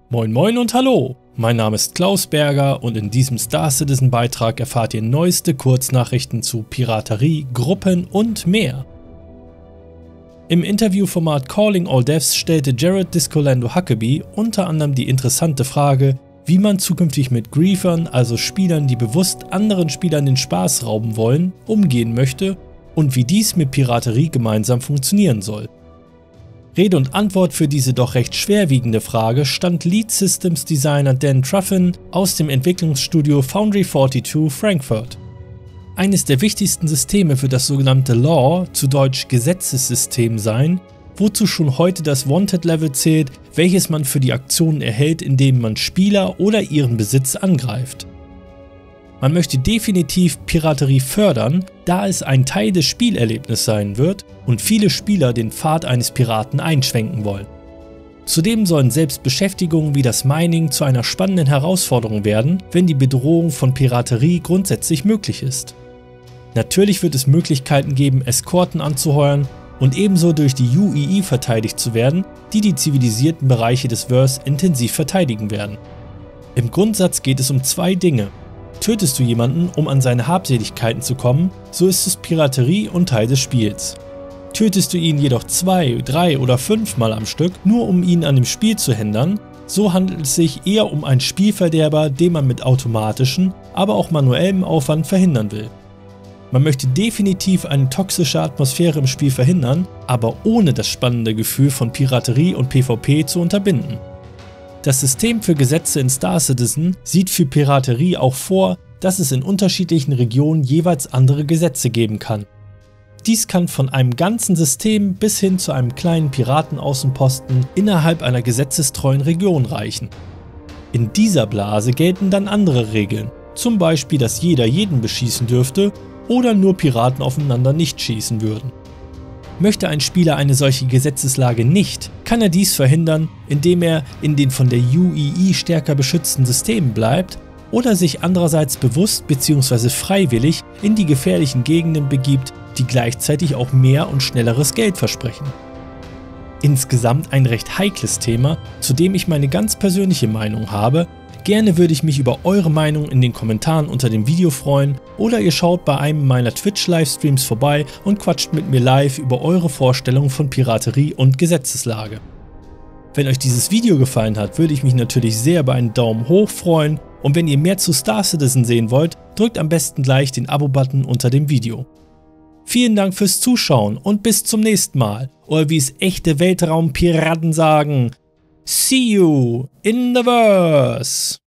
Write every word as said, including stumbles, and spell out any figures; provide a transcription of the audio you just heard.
Moin moin und hallo, mein Name ist Klaus Berger und in diesem Star Citizen Beitrag erfahrt ihr neueste Kurznachrichten zu Piraterie, Gruppen und mehr. Im Interviewformat Calling All Devs stellte Jared Discolando Huckabee unter anderem die interessante Frage, wie man zukünftig mit Griefern, also Spielern, die bewusst anderen Spielern den Spaß rauben wollen, umgehen möchte und wie dies mit Piraterie gemeinsam funktionieren soll. Rede und Antwort für diese doch recht schwerwiegende Frage stand Lead Systems Designer Dan Truffin aus dem Entwicklungsstudio Foundry zweiundvierzig Frankfurt. Eines der wichtigsten Systeme für das sogenannte Law, zu Deutsch Gesetzessystem sein, wozu schon heute das Wanted Level zählt, welches man für die Aktionen erhält, indem man Spieler oder ihren Besitz angreift. Man möchte definitiv Piraterie fördern, da es ein Teil des Spielerlebnisses sein wird und viele Spieler den Pfad eines Piraten einschwenken wollen. Zudem sollen selbst Beschäftigungen wie das Mining zu einer spannenden Herausforderung werden, wenn die Bedrohung von Piraterie grundsätzlich möglich ist. Natürlich wird es Möglichkeiten geben, Eskorten anzuheuern und ebenso durch die U I I verteidigt zu werden, die die zivilisierten Bereiche des Verse intensiv verteidigen werden. Im Grundsatz geht es um zwei Dinge. Tötest du jemanden, um an seine Habseligkeiten zu kommen, so ist es Piraterie und Teil des Spiels. Tötest du ihn jedoch zwei, drei oder fünfmal am Stück, nur um ihn an dem Spiel zu hindern, so handelt es sich eher um einen Spielverderber, den man mit automatischem, aber auch manuellem Aufwand verhindern will. Man möchte definitiv eine toxische Atmosphäre im Spiel verhindern, aber ohne das spannende Gefühl von Piraterie und PvP zu unterbinden. Das System für Gesetze in Star Citizen sieht für Piraterie auch vor, dass es in unterschiedlichen Regionen jeweils andere Gesetze geben kann. Dies kann von einem ganzen System bis hin zu einem kleinen Piratenaußenposten innerhalb einer gesetzestreuen Region reichen. In dieser Blase gelten dann andere Regeln, zum Beispiel, dass jeder jeden beschießen dürfte oder nur Piraten aufeinander nicht schießen würden. Möchte ein Spieler eine solche Gesetzeslage nicht, kann er dies verhindern, indem er in den von der U I I stärker beschützten Systemen bleibt oder sich andererseits bewusst bzw. freiwillig in die gefährlichen Gegenden begibt, die gleichzeitig auch mehr und schnelleres Geld versprechen. Insgesamt ein recht heikles Thema, zu dem ich meine ganz persönliche Meinung habe. Gerne würde ich mich über eure Meinung in den Kommentaren unter dem Video freuen oder ihr schaut bei einem meiner Twitch-Livestreams vorbei und quatscht mit mir live über eure Vorstellungen von Piraterie und Gesetzeslage. Wenn euch dieses Video gefallen hat, würde ich mich natürlich sehr über einen Daumen hoch freuen und wenn ihr mehr zu Star Citizen sehen wollt, drückt am besten gleich den Abo-Button unter dem Video. Vielen Dank fürs Zuschauen und bis zum nächsten Mal, oder wie es echte Weltraumpiraten sagen, see you in the verse.